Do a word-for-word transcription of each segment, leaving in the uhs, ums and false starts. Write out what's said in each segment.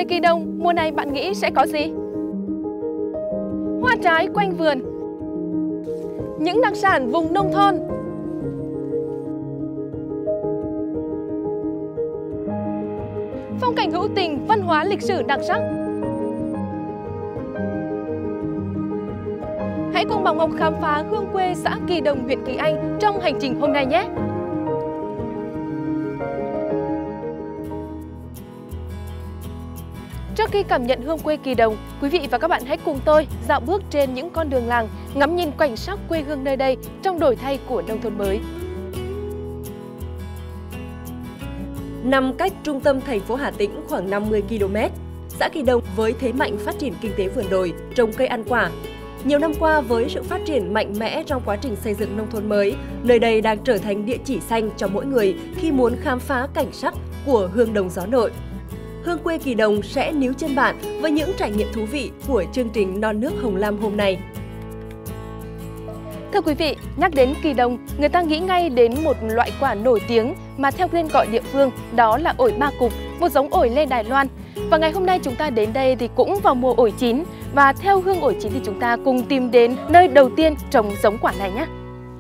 Về Kỳ Đồng, mùa này bạn nghĩ sẽ có gì? Hoa trái quanh vườn, những đặc sản vùng nông thôn, phong cảnh hữu tình, văn hóa lịch sử đặc sắc. Hãy cùng Bảo Ngọc khám phá hương quê xã Kỳ Đồng, huyện Kỳ Anh trong hành trình hôm nay nhé! Trước khi cảm nhận hương quê Kỳ Đồng, quý vị và các bạn hãy cùng tôi dạo bước trên những con đường làng, ngắm nhìn cảnh sắc quê hương nơi đây trong đổi thay của nông thôn mới. Nằm cách trung tâm thành phố Hà Tĩnh khoảng năm mươi ki lô mét, xã Kỳ Đồng với thế mạnh phát triển kinh tế vườn đồi, trồng cây ăn quả. Nhiều năm qua với sự phát triển mạnh mẽ trong quá trình xây dựng nông thôn mới, nơi đây đang trở thành địa chỉ xanh cho mỗi người khi muốn khám phá cảnh sắc của hương đồng gió nội. Hương quê Kỳ Đồng sẽ níu chân bạn với những trải nghiệm thú vị của chương trình Non nước Hồng Lam hôm nay. Thưa quý vị, nhắc đến Kỳ Đồng, người ta nghĩ ngay đến một loại quả nổi tiếng mà theo tên gọi địa phương, đó là ổi ba cụp, một giống ổi lê Đài Loan. Và ngày hôm nay chúng ta đến đây thì cũng vào mùa ổi chín, và theo hương ổi chín thì chúng ta cùng tìm đến nơi đầu tiên trồng giống quả này nhé.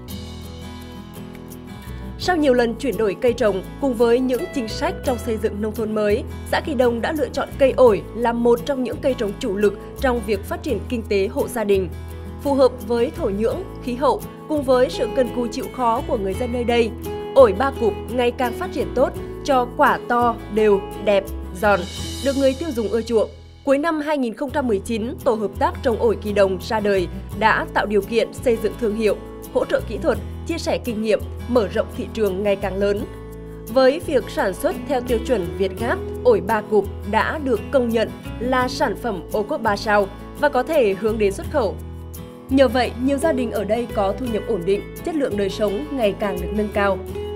Sau nhiều lần chuyển đổi cây trồng cùng với những chính sách trong xây dựng nông thôn mới, xã Kỳ Đồng đã lựa chọn cây ổi làm một trong những cây trồng chủ lực trong việc phát triển kinh tế hộ gia đình. Phù hợp với thổ nhưỡng, khí hậu cùng với sự cần cù chịu khó của người dân nơi đây, ổi ba cụp ngày càng phát triển tốt, cho quả to, đều, đẹp, giòn, được người tiêu dùng ưa chuộng. Cuối năm hai nghìn không trăm mười chín, Tổ hợp tác trồng ổi Kỳ Đồng ra đời đã tạo điều kiện xây dựng thương hiệu, hỗ trợ kỹ thuật, chia sẻ kinh nghiệm, mở rộng thị trường ngày càng lớn. Với việc sản xuất theo tiêu chuẩn Việt Gáp, ổi ba cụp đã được công nhận là sản phẩm ô cốp ba sao và có thể hướng đến xuất khẩu. Nhờ vậy, nhiều gia đình ở đây có thu nhập ổn định, chất lượng đời sống ngày càng được nâng cao.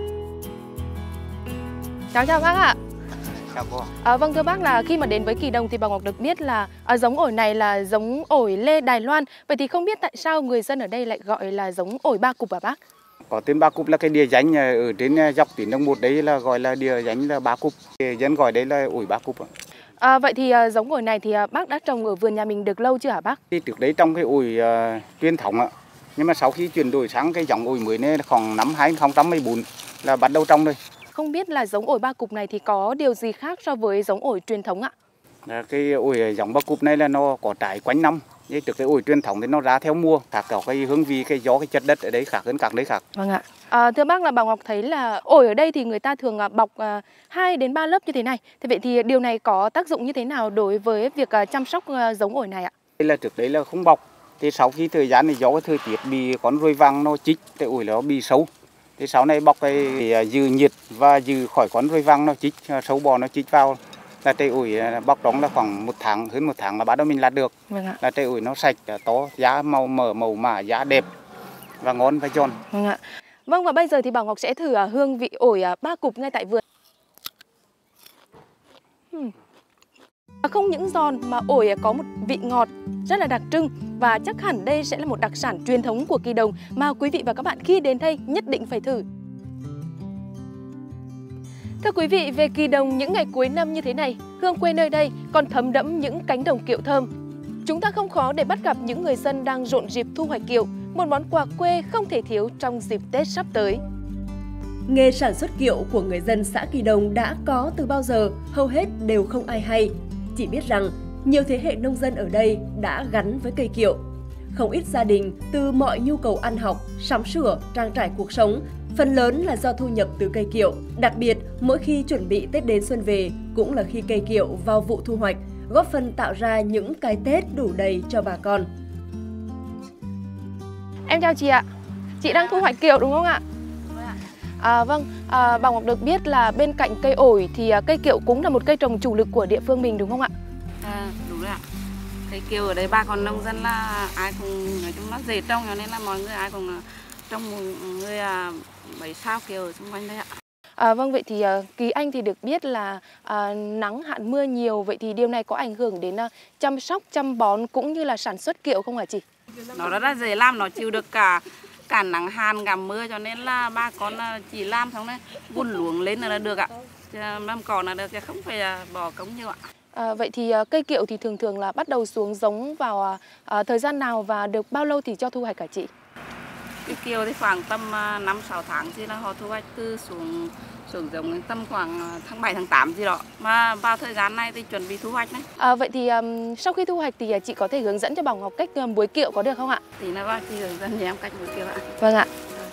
Chào chào bác ạ. Chào cô. À, vâng thưa bác, là khi mà đến với Kỳ Đồng thì Bảo Ngọc được biết là à, giống ổi này là giống ổi lê Đài Loan. Vậy thì không biết tại sao người dân ở đây lại gọi là giống ổi ba cụp hả bác? Có tên ba cụp là cái địa danh ở trên dọc tuyến Đông Một đấy là gọi là địa danh là ba cụp. Dân gọi đấy là ổi ba cụp. À, vậy thì à, giống ổi này thì à, bác đã trồng ở vườn nhà mình được lâu chưa hả bác? Thì trước đấy trong cái ổi uh, truyền thống ạ. Nhưng mà sau khi chuyển đổi sang cái giống ổi mới này khoảng năm hai nghìn không trăm mười bốn là bắt đầu trồng rồi. Không biết là giống ổi ba cụp này thì có điều gì khác so với giống ổi truyền thống ạ? Là cái ổi giống ba cụp này là nó có trái quanh năm. Như trước cái ổi truyền thống thì nó ra theo mùa, khác cả cái hương vị, cái gió, cái chất đất ở đấy khác hơn các nơi khác. Vâng ạ. À, thưa bác, là Bảo Ngọc thấy là ổi ở đây thì người ta thường bọc hai đến ba lớp như thế này. Thế vậy thì điều này có tác dụng như thế nào đối với việc chăm sóc giống ổi này ạ? Đây là trước đấy là không bọc. Thì sau khi thời gian này do cái thời tiết bị con ruồi vàng nó chích, cái ổi nó bị xấu. Thì sau này bọc cái để giữ nhiệt và giữ khỏi con ruồi vàng nó chích, sâu bò nó chích vào. Là trái ổi bọc trong là khoảng một tháng, hơn một tháng là bắt đầu mình lát được. Vâng ạ. Là trái ổi nó sạch, to, giá màu mỡ, màu mã, giá đẹp và ngon và giòn. Vâng ạ. Vâng, và bây giờ thì Bảo Ngọc sẽ thử hương vị ổi ba cụp ngay tại vườn. Hmm. Không những giòn mà ổi có một vị ngọt rất là đặc trưng, và chắc hẳn đây sẽ là một đặc sản truyền thống của Kỳ Đồng mà quý vị và các bạn khi đến đây nhất định phải thử. Thưa quý vị, về Kỳ Đồng những ngày cuối năm như thế này, hương quê nơi đây còn thấm đẫm những cánh đồng kiệu thơm. Chúng ta không khó để bắt gặp những người dân đang rộn rịp thu hoạch kiệu, một món quà quê không thể thiếu trong dịp Tết sắp tới. Nghề sản xuất kiệu của người dân xã Kỳ Đồng đã có từ bao giờ, hầu hết đều không ai hay. Chỉ biết rằng nhiều thế hệ nông dân ở đây đã gắn với cây kiệu. Không ít gia đình từ mọi nhu cầu ăn học, sắm sửa, trang trải cuộc sống, phần lớn là do thu nhập từ cây kiệu. Đặc biệt, mỗi khi chuẩn bị Tết đến xuân về cũng là khi cây kiệu vào vụ thu hoạch, góp phần tạo ra những cái Tết đủ đầy cho bà con. Em chào chị ạ. Chị đang thu hoạch kiệu đúng không ạ? À, vâng, à, Bảo Ngọc được biết là bên cạnh cây ổi thì cây kiệu cũng là một cây trồng chủ lực của địa phương mình đúng không ạ? À, đúng rồi ạ. Cây kiệu ở đây bà con nông dân là ai cũng nói chung nó dễ trồng, cho nên là mọi người ai cũng trồng một người mấy sao kiệu ở xung quanh đây ạ. À, vâng, vậy thì uh, Kỳ Anh thì được biết là uh, nắng hạn mưa nhiều, vậy thì điều này có ảnh hưởng đến uh, chăm sóc, chăm bón cũng như là sản xuất kiệu không hả chị? Nó rất là dễ làm, nó chịu được cả cả nắng hạn cả mưa, cho nên là bà con chỉ làm xong đấy vun luống lên là được ạ. Mâm cỏ là được, không phải bỏ công nhiều ạ. À, vậy thì uh, cây kiệu thì thường thường là bắt đầu xuống giống vào uh, uh, thời gian nào và được bao lâu thì cho thu hoạch cả chị? Cái kiều thì khoảng tầm uh, năm sáu tháng thì là họ thu hoạch, từ xuống xuống giống tầm khoảng tháng bảy tháng tám gì đó, mà vào thời gian này thì chuẩn bị thu hoạch đấy. À, vậy thì um, sau khi thu hoạch thì chị có thể hướng dẫn cho Bảo Ngọc cách um, muối kiệu có được không ạ? Thì là coi thì hướng dẫn cho em cách muối kiệu ạ. Vâng ạ.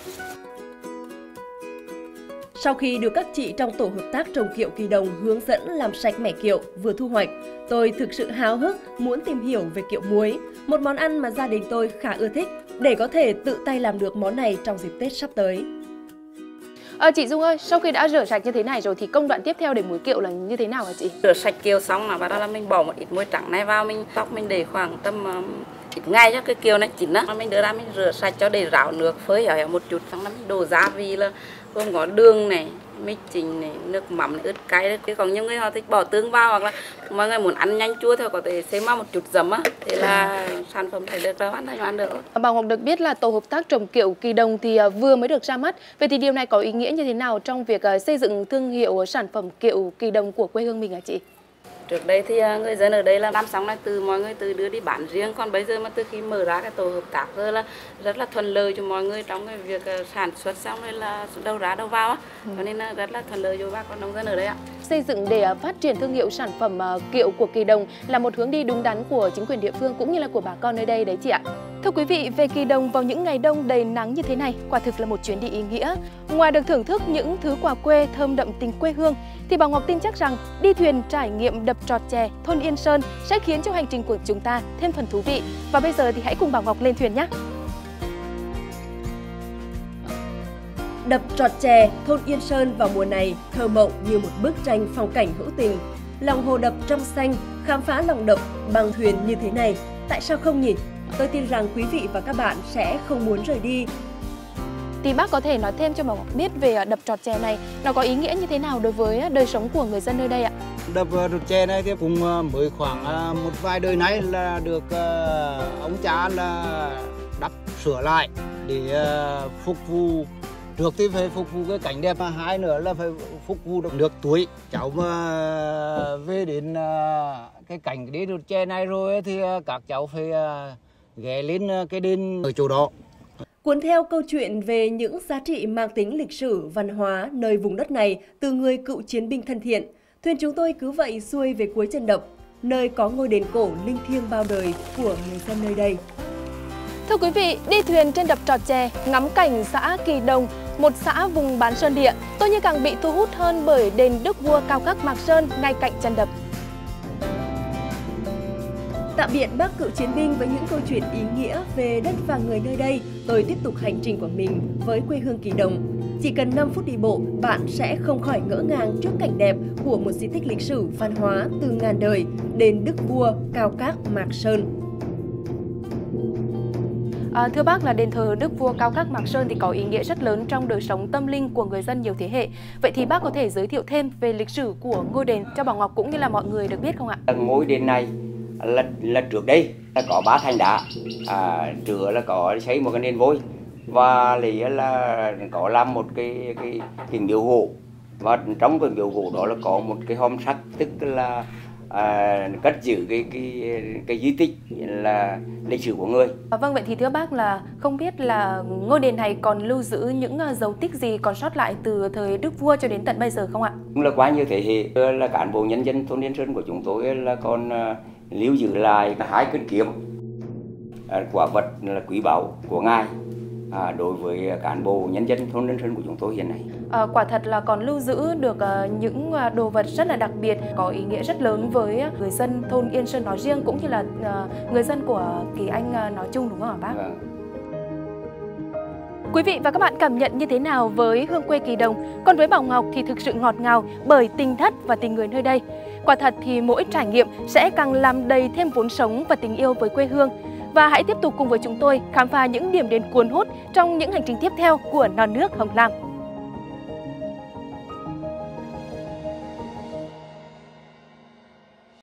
Sau khi được các chị trong tổ hợp tác trồng kiệu Kỳ Đồng hướng dẫn làm sạch mẻ kiệu vừa thu hoạch, tôi thực sự háo hức muốn tìm hiểu về kiệu muối, một món ăn mà gia đình tôi khá ưa thích, để có thể tự tay làm được món này trong dịp Tết sắp tới. À, chị Dung ơi, sau khi đã rửa sạch như thế này rồi thì công đoạn tiếp theo để muối kiệu là như thế nào hả chị? Rửa sạch kiều xong là bắt đầu là mình bỏ một ít muối trắng này vào, mình tóc mình để khoảng tầm uh, ít ngày cho cái kiều này chín á, mình đưa ra mình rửa sạch cho để ráo nước phơi ở một chút, xong là mình đổ gia vị là gồm có đường này, mít chính này, nước mắm này, ớt cay đấy. Còn những người họ thích bỏ tương vào, hoặc là mọi người muốn ăn nhanh chua thì có thể thêm vào một chút giấm á, thế là sản phẩm sẽ được hoàn thành ăn được. Bảo Ngọc được biết là tổ hợp tác trồng kiệu Kỳ Đồng thì vừa mới được ra mắt. Vậy thì điều này có ý nghĩa như thế nào trong việc xây dựng thương hiệu sản phẩm kiệu Kỳ Đồng của quê hương mình hả chị? Trước đây thì người dân ở đây là làm xong là từ mọi người từ đưa đi bán riêng, còn bây giờ mà từ khi mở ra cái tổ hợp tác rồi là rất là thuận lợi cho mọi người trong cái việc sản xuất xong rồi là đầu ra đầu vào á, cho nên là rất là thuận lợi cho bà con nông dân ở đây ạ. Xây dựng để phát triển thương hiệu sản phẩm kiệu của Kỳ Đồng là một hướng đi đúng đắn của chính quyền địa phương cũng như là của bà con nơi đây đấy chị ạ. Thưa quý vị, về Kỳ Đồng vào những ngày đông đầy nắng như thế này, quả thực là một chuyến đi ý nghĩa. Ngoài được thưởng thức những thứ quà quê thơm đậm tình quê hương, thì Bảo Ngọc tin chắc rằng đi thuyền trải nghiệm đập Trọt Chè, thôn Yên Sơn sẽ khiến cho hành trình của chúng ta thêm phần thú vị. Và bây giờ thì hãy cùng Bảo Ngọc lên thuyền nhé! Đập Trọt Chè, thôn Yên Sơn vào mùa này thơ mộng như một bức tranh phong cảnh hữu tình. Lòng hồ đập trong xanh, khám phá lòng đập bằng thuyền như thế này, tại sao không nhỉ? Tôi tin rằng quý vị và các bạn sẽ không muốn rời đi. Thì bác có thể nói thêm cho Bảo Ngọc biết về đập Trọt Chè này, nó có ý nghĩa như thế nào đối với đời sống của người dân nơi đây ạ? Đập Trọt Chè này thì cũng mới khoảng một vài đời nay là được ông cha là đắp sửa lại để phục vụ. Trước thì phải phục vụ cái cảnh đẹp, mà hai nữa là phải phục vụ được nước tuổi. Cháu mà về đến cái cảnh đi Trọt Chè này rồi thì các cháu phải ghé lên cái đền ở chỗ đó. Cuốn theo câu chuyện về những giá trị mang tính lịch sử, văn hóa nơi vùng đất này từ người cựu chiến binh thân thiện, thuyền chúng tôi cứ vậy xuôi về cuối chân đập, nơi có ngôi đền cổ linh thiêng bao đời của người dân nơi đây. Thưa quý vị, đi thuyền trên đập Trọt Chè, ngắm cảnh xã Kỳ Đồng, một xã vùng bán sơn địa, tôi như càng bị thu hút hơn bởi đền Đức Vua cao các Mạc Sơn ngay cạnh chân đập. Tạm biệt bác cựu chiến binh với những câu chuyện ý nghĩa về đất và người nơi đây, tôi tiếp tục hành trình của mình với quê hương Kỳ Đồng. Chỉ cần năm phút đi bộ, bạn sẽ không khỏi ngỡ ngàng trước cảnh đẹp của một di tích lịch sử văn hóa từ ngàn đời, đền Đức Vua cao các Mạc Sơn. À, thưa bác, là đền thờ Đức Vua cao các Mạc Sơn thì có ý nghĩa rất lớn trong đời sống tâm linh của người dân nhiều thế hệ. Vậy thì bác có thể giới thiệu thêm về lịch sử của ngôi đền cho Bảo Ngọc cũng như là mọi người được biết không ạ? Ngôi đền này là, là trước đây là có ba thành đá, à, trước là có xây một cái nền vôi và lý là có làm một cái cái hình biểu gỗ, và trong cái biểu gỗ đó là có một cái hòm sắt, tức là à, cất giữ cái cái cái di tích là lịch sử của người. À, vâng, vậy thì thưa bác là không biết là ngôi đền này còn lưu giữ những uh, dấu tích gì còn sót lại từ thời Đức Vua cho đến tận bây giờ không ạ? Cũng là qua nhiều thế hệ, là cán bộ nhân dân thôn Yên Sơn của chúng tôi là còn uh, lưu giữ lại hai cây kiếm, à, quả vật là quý báu của ngài à, đối với cán bộ nhân dân thôn Yên Sơn của chúng tôi hiện nay. À, quả thật là còn lưu giữ được uh, những uh, đồ vật rất là đặc biệt, có ý nghĩa rất lớn với người dân thôn Yên Sơn nói riêng cũng như là uh, người dân của Kỳ Anh uh, nói chung, đúng không hả bác? Vâng. Quý vị và các bạn cảm nhận như thế nào với hương quê Kỳ Đồng? Còn với Bảo Ngọc thì thực sự ngọt ngào bởi tình thất và tình người nơi đây. Quả thật thì mỗi trải nghiệm sẽ càng làm đầy thêm vốn sống và tình yêu với quê hương. Và hãy tiếp tục cùng với chúng tôi khám phá những điểm đến cuốn hút trong những hành trình tiếp theo của non nước Hồng Lam.